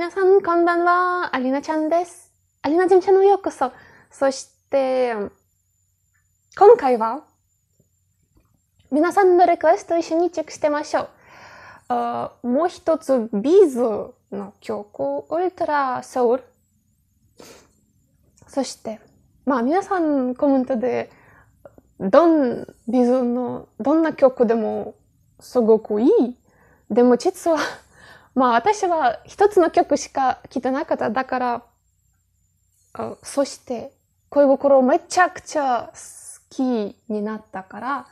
皆さん、こんばんは。アリナちゃんです。アリナちゃんチャンネルようこそ。そして、今回は、皆さんのリクエストを一緒にチェックしてみましょう。もう一つ、ビーズの曲、ウルトラソウル。そして、皆さんコメントで、ビーズのどんな曲でもすごくいい。でも実は、私は一つの曲しか聴いてなかった。だから、そして、恋心めちゃくちゃ好きになったから、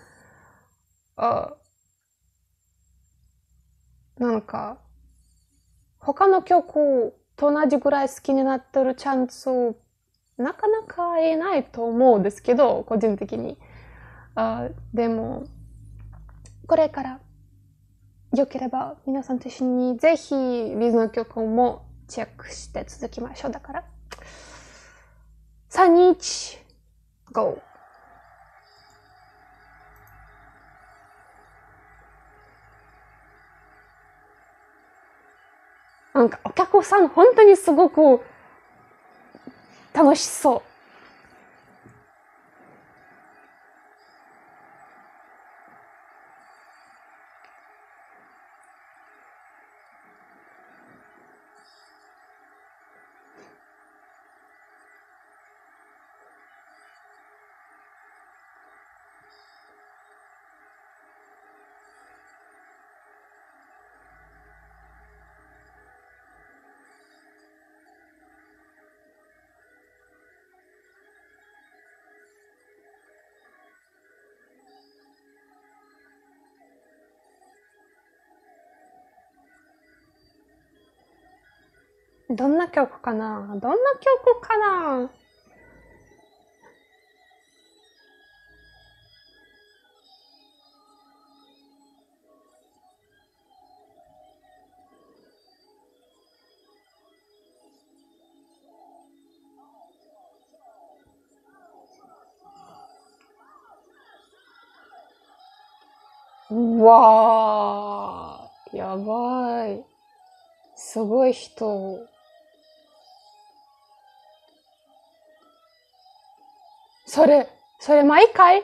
なんか、他の曲と同じぐらい好きになってるチャンス、なかなかいないと思うんですけど、個人的に。でも、これから、よければ皆さんと一緒にぜひビズの曲もチェックして続きましょう。だから、3、2、1、GO! なんかお客さん本当にすごく楽しそう。どんな曲かなわー、やばい。すごい人。それ毎回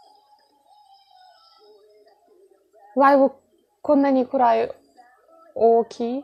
ライブこんなにくらい大きい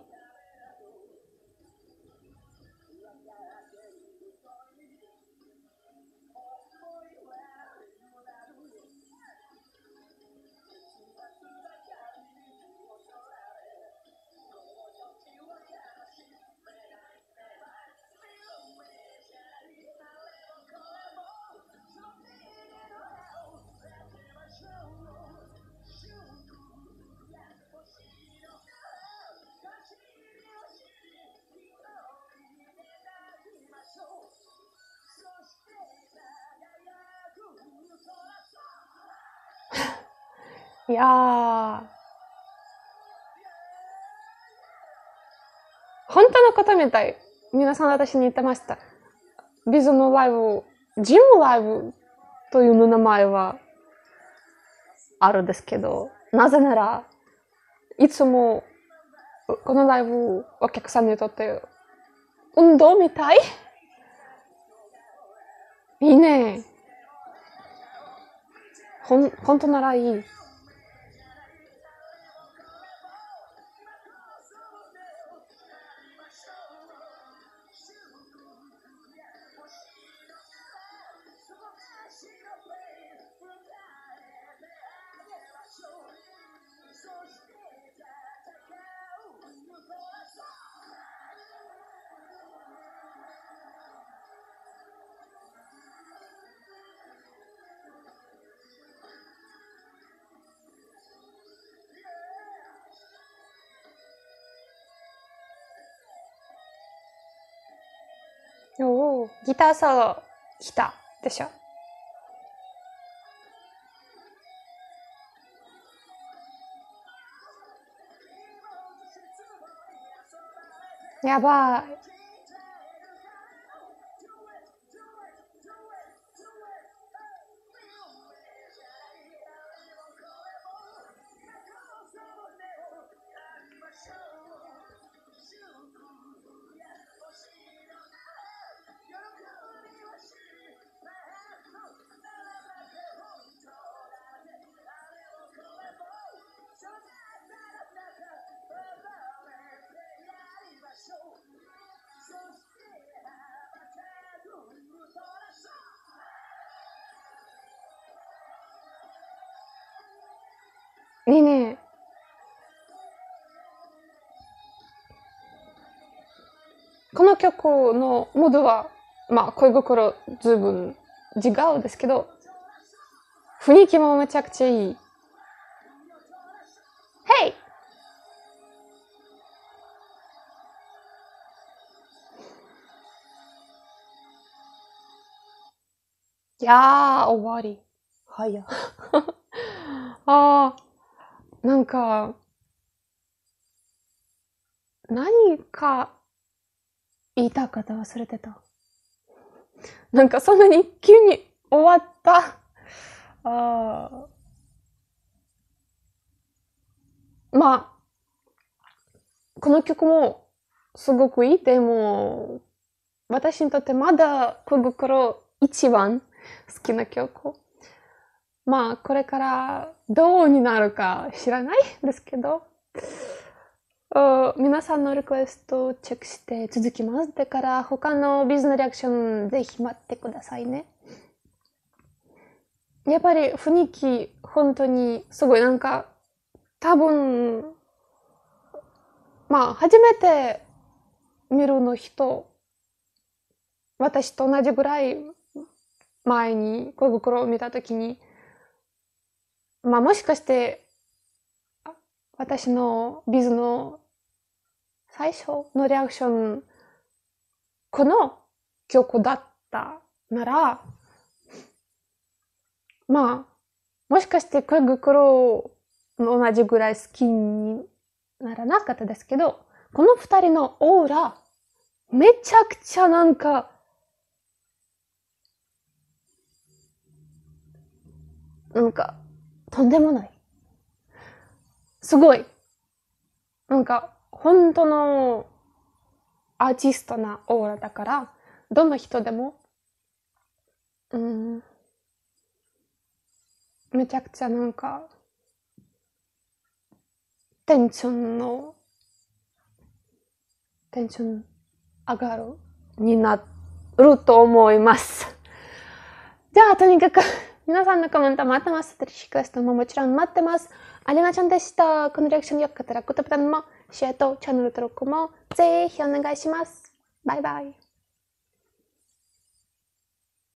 いやー、本当のことみたい。皆さん私に言ってました。ビズのライブ、ジムライブという名前はあるんですけど、なぜなら、いつもこのライブお客さんにとって運動みたい。いいね。本当ならいい。おー、ギターソロ来たでしょ。やばい。 この曲のムードは、まあ、恋心ずいぶん違うんですけど、雰囲気もめちゃくちゃいい。Hey! いやー、終わり。早っ。あー、なんか、何か言いたかった忘れてた。なんかそんなに急に終わった。まあ、この曲もすごくいい。でも、私にとってまだ恋心一番好きな曲。まあ、これからどうになるか知らないですけど、皆さんのリクエストをチェックして続きます。だから他のビズのリアクションぜひ待ってくださいね。やっぱり雰囲気本当にすごいなんか多分、まあ初めて見るの人、私と同じぐらい前に恋心を見たときに、まあもしかして私のビズの最初のリアクション、この曲だったなら、まあ、もしかして恋心の同じぐらい好きにならなかったですけど、この二人のオーラ、めちゃくちゃなんか、とんでもない。すごい。なんか、本当のアーティストなオーラだから、どの人でも、めちゃくちゃなんか、テンション上がるになると思います。じゃあ、とにかく、皆さんのコメント待ってます。リクエストももちろん待ってます。アリナちゃんでした。このリアクションよかったら、グッドボタンも、シェアとチャンネル登録もぜひお願いします。バイバイ。